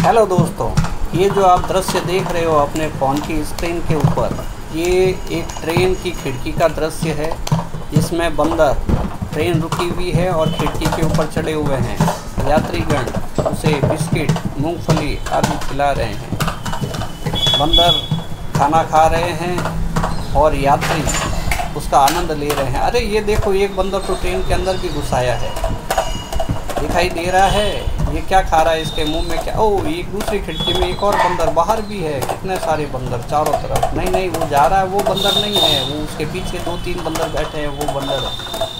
Hello दोस्तों, ये जो आप दृश्य देख रहे हो अपने फ़ोन की स्क्रीन के ऊपर, ये एक ट्रेन की खिड़की का दृश्य है जिसमें बंदर ट्रेन रुकी हुई है और खिड़की के ऊपर चढ़े हुए हैं। यात्रीगण उसे बिस्किट, मूंगफली आदि खिला रहे हैं। बंदर खाना खा रहे हैं और यात्री उसका आनंद ले रहे हैं। अरे ये देखो, एक बंदर तो ट्रेन के अंदर भी घुसाया है, दिखाई दे रहा है। ये क्या खा रहा है, इसके मुंह में क्या? ओह, एक दूसरी खिड़की में एक और बंदर बाहर भी है। कितने सारे बंदर चारों तरफ। नहीं, वो जा रहा है, वो बंदर नहीं है, वो उसके पीछे 2-3 बंदर बैठे हैं, वो बंदर है।